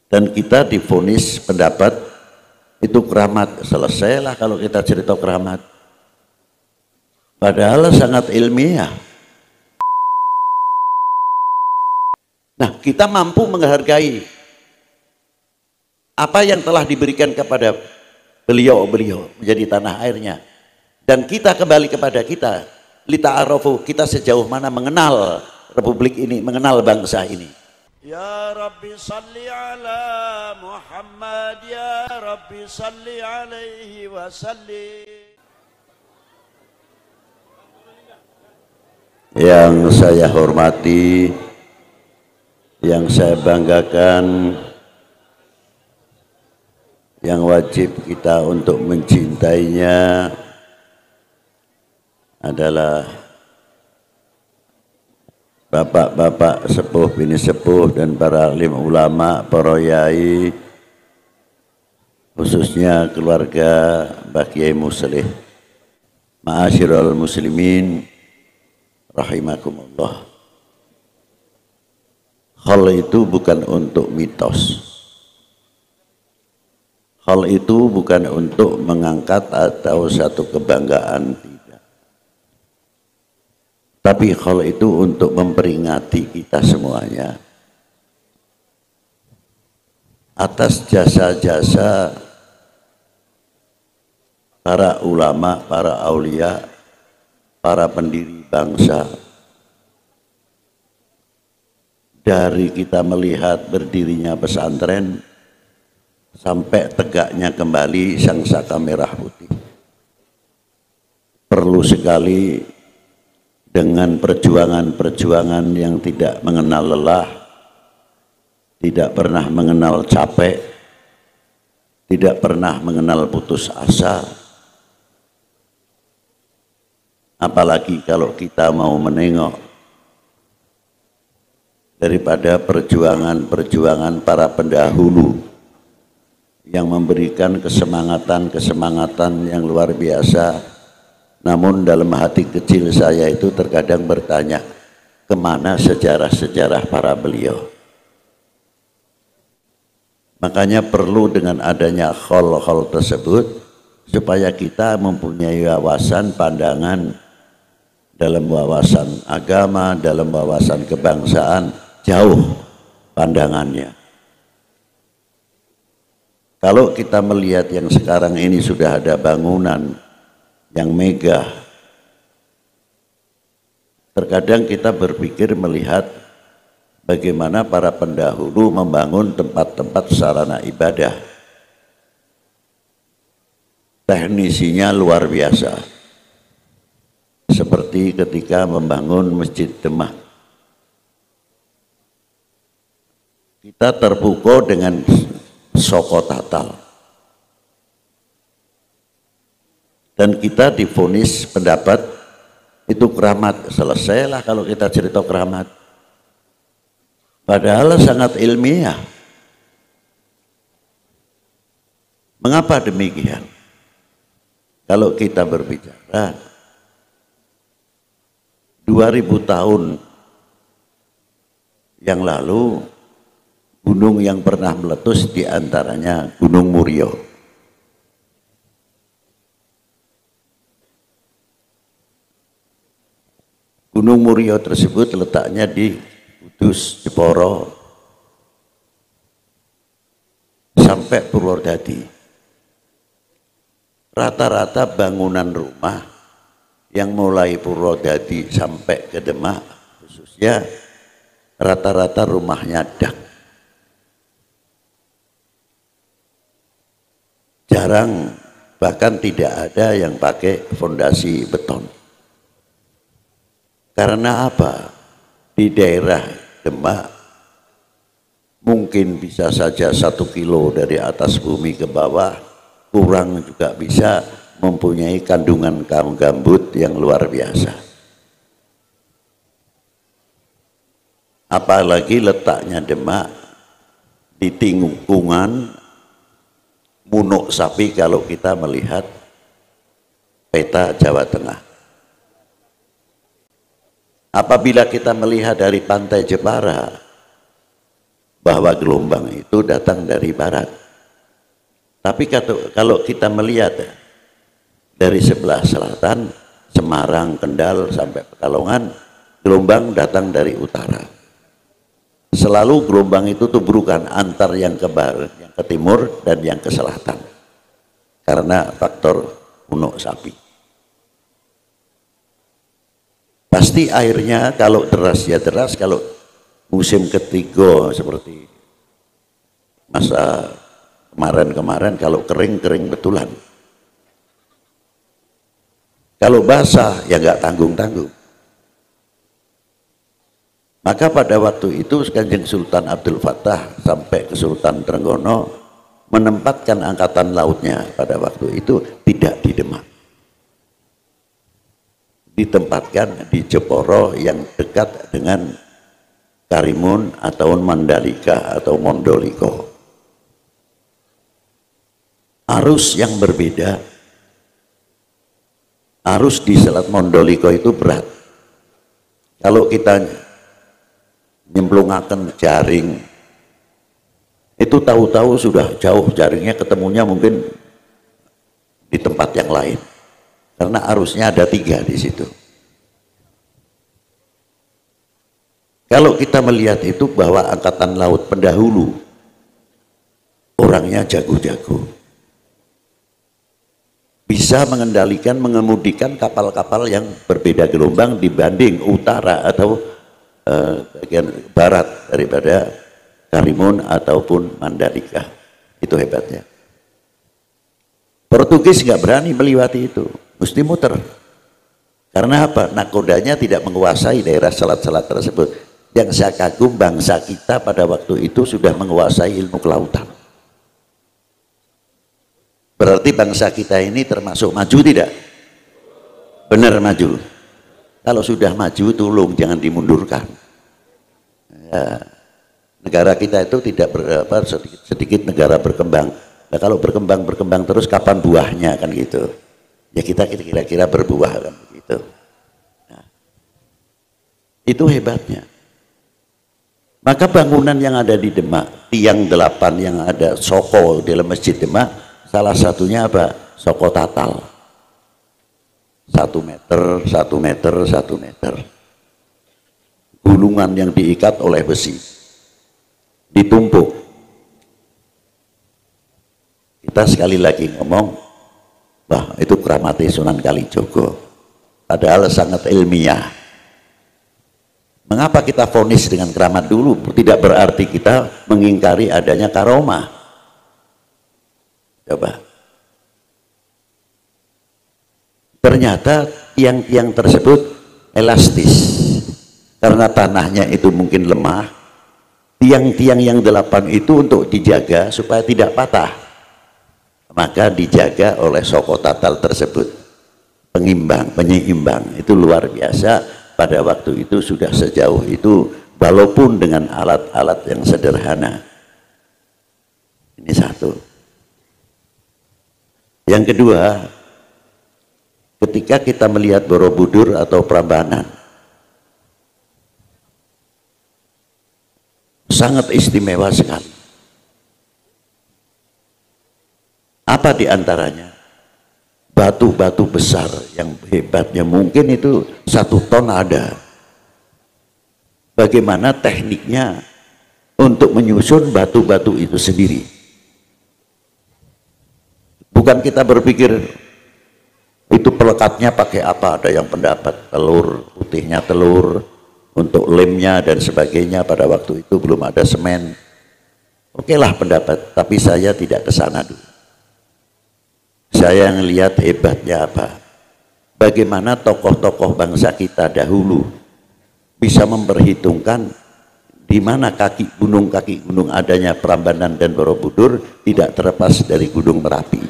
dan kita divonis pendapat itu keramat. Selesailah kalau kita cerita keramat, padahal sangat ilmiah. Nah, kita mampu menghargai apa yang telah diberikan kepada beliau-beliau menjadi tanah airnya, dan kita kembali kepada kita lita'arafu, kita sejauh mana mengenal republik ini, mengenal bangsa ini. Ya Rabbi salli ala Muhammad, ya Rabbi salli alaihi wa sallim. Yang saya hormati, yang saya banggakan, yang wajib kita untuk mencintainya adalah bapak-bapak sepuh, bini sepuh, dan para alim ulama, para yai, khususnya keluarga Mbah Kiai Muslih. Ma'asyiral muslimin rahimakumullah. Hal itu bukan untuk mitos. Hal itu bukan untuk mengangkat atau satu kebanggaan, tidak. Tapi hal itu untuk memperingati kita semuanya atas jasa-jasa para ulama, para aulia, para pendiri bangsa. Dari kita melihat berdirinya pesantren sampai tegaknya kembali Sang Saka Merah Putih, perlu sekali dengan perjuangan-perjuangan yang tidak mengenal lelah, tidak pernah mengenal capek, tidak pernah mengenal putus asa. Apalagi kalau kita mau menengok daripada perjuangan-perjuangan para pendahulu yang memberikan kesemangatan yang luar biasa. Namun dalam hati kecil saya itu terkadang bertanya, kemana sejarah-sejarah para beliau? Makanya perlu dengan adanya khol-khol tersebut supaya kita mempunyai wawasan pandangan dalam wawasan agama, dalam wawasan kebangsaan, jauh pandangannya. Kalau kita melihat yang sekarang ini sudah ada bangunan yang megah, terkadang kita berpikir melihat bagaimana para pendahulu membangun tempat-tempat sarana ibadah. Teknisinya luar biasa. Seperti ketika membangun Masjid Demak. Kita terpukau dengan Soko Tatal. Dan kita divonis pendapat itu keramat. Selesailah kalau kita cerita keramat. Padahal sangat ilmiah. Mengapa demikian? Kalau kita berbicara 2000 tahun yang lalu, gunung yang pernah meletus diantaranya Gunung Murio. Gunung Murio tersebut letaknya di Kudus, Jeporo, sampai Purwodadi. Rata-rata bangunan rumah yang mulai Purwodadi sampai ke Demak, khususnya rata-rata rumahnya dak. Jarang, bahkan tidak ada yang pakai fondasi beton. Karena apa? Di daerah Demak mungkin bisa saja 1 kilo dari atas bumi ke bawah, kurang juga bisa mempunyai kandungan gambut yang luar biasa. Apalagi letaknya Demak di tikungan Munuk Sapi kalau kita melihat peta Jawa Tengah. Apabila kita melihat dari pantai Jepara, bahwa gelombang itu datang dari barat. Tapi kalau kita melihat dari sebelah selatan, Semarang, Kendal sampai Pekalongan, gelombang datang dari utara. Selalu gelombang itu tubrukan antar yang ke barat, yang ke timur dan yang ke selatan. Karena faktor punuk sapi. Pasti airnya kalau deras ya deras, kalau musim ketiga seperti masa kemarin-kemarin, kalau kering betulan. Kalau basah ya nggak tanggung-tanggung. Maka pada waktu itu Kanjeng Sultan Abdul Fattah sampai ke Sultan Trenggono menempatkan angkatan lautnya pada waktu itu tidak di Demak, ditempatkan di Jeporo yang dekat dengan Karimun atau Mandalika atau Mondoliko. Arus yang berbeda, arus di Selat Mondoliko itu berat. Kalau kita nyemplungaken jaring itu tahu-tahu sudah jauh jaringnya, ketemunya mungkin di tempat yang lain karena arusnya ada 3 di situ. Kalau kita melihat itu bahwa angkatan laut pendahulu orangnya jago-jago, bisa mengendalikan, mengemudikan kapal-kapal yang berbeda gelombang dibanding utara atau bagian barat daripada Karimun ataupun Mandalika. Itu hebatnya. Portugis nggak berani melewati itu, mesti muter. Karena apa? Nakodanya tidak menguasai daerah selat-selat tersebut. Yang saya kagum, bangsa kita pada waktu itu sudah menguasai ilmu kelautan. Berarti bangsa kita ini termasuk maju tidak? Benar maju. Kalau sudah maju, tolong jangan dimundurkan. Ya. Negara kita itu tidak sedikit negara berkembang. Nah, kalau berkembang terus kapan buahnya kan gitu. Ya kita kira-kira berbuah kan begitu. Nah, itu hebatnya. Maka bangunan yang ada di Demak, tiang 8 yang ada Soko dalam Masjid Demak, salah satunya apa? Soko Tatal. 1 meter, 1 meter, 1 meter. Gulungan yang diikat oleh besi. Ditumpuk. Kita sekali lagi ngomong, wah itu keramati Sunan Kalijogo, padahal sangat ilmiah. Mengapa kita vonis dengan keramat dulu? Tidak berarti kita mengingkari adanya karomah. Coba. Ternyata tiang-tiang tersebut elastis, karena tanahnya itu mungkin lemah. Tiang-tiang yang 8 itu untuk dijaga supaya tidak patah, maka dijaga oleh Soko Tatal tersebut, penyeimbang. Itu luar biasa. Pada waktu itu sudah sejauh itu, walaupun dengan alat-alat yang sederhana. Ini satu. Yang kedua, ketika kita melihat Borobudur atau Prambanan, sangat istimewa sekali. Apa diantaranya? Batu-batu besar yang hebatnya mungkin itu 1 ton ada. Bagaimana tekniknya untuk menyusun batu-batu itu sendiri? Bukan kita berpikir itu pelekatnya pakai apa, ada yang pendapat telur, putihnya telur, untuk lemnya dan sebagainya. Pada waktu itu belum ada semen. Oke lah pendapat, tapi saya tidak ke sana dulu. Saya ngelihat hebatnya apa, bagaimana tokoh-tokoh bangsa kita dahulu bisa memperhitungkan di mana kaki gunung adanya Prambanan dan Borobudur tidak terlepas dari Gunung Merapi.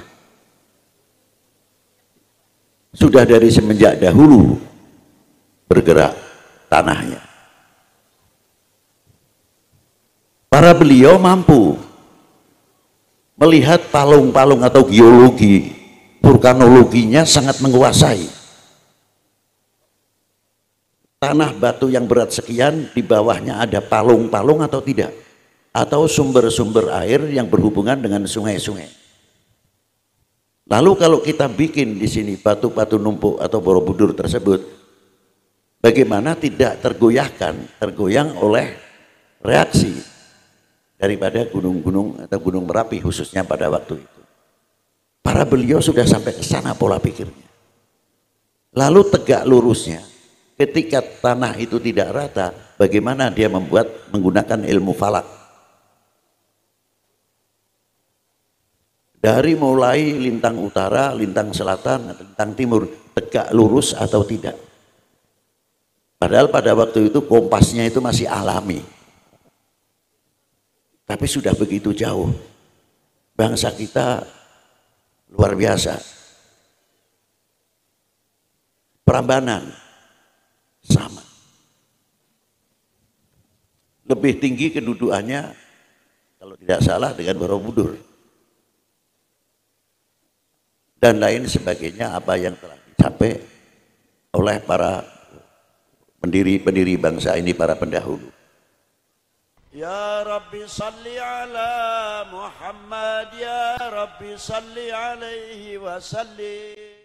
Sudah dari semenjak dahulu bergerak tanahnya. Para beliau mampu melihat palung-palung atau geologi, vulkanologinya sangat menguasai. Tanah batu yang berat sekian, di bawahnya ada palung-palung atau tidak? atau sumber-sumber air yang berhubungan dengan sungai-sungai. Lalu kalau kita bikin di sini batu-batu numpuk atau Borobudur tersebut, bagaimana tidak tergoyang oleh reaksi daripada gunung-gunung atau gunung Merapi khususnya pada waktu itu. Para beliau sudah sampai ke sana pola pikirnya. Lalu tegak lurusnya, ketika tanah itu tidak rata, bagaimana dia menggunakan ilmu falak. Dari mulai lintang utara, lintang selatan, lintang timur, tegak lurus atau tidak. Padahal pada waktu itu kompasnya itu masih alami. Tapi sudah begitu jauh. Bangsa kita luar biasa. Prambanan sama. Lebih tinggi kedudukannya kalau tidak salah dengan Borobudur. Dan lain sebagainya apa yang telah dicapai oleh para pendiri bangsa ini, para pendahulu. Ya Rabbi salli ala Muhammad, Ya Rabbi salli alaihi wa sallim.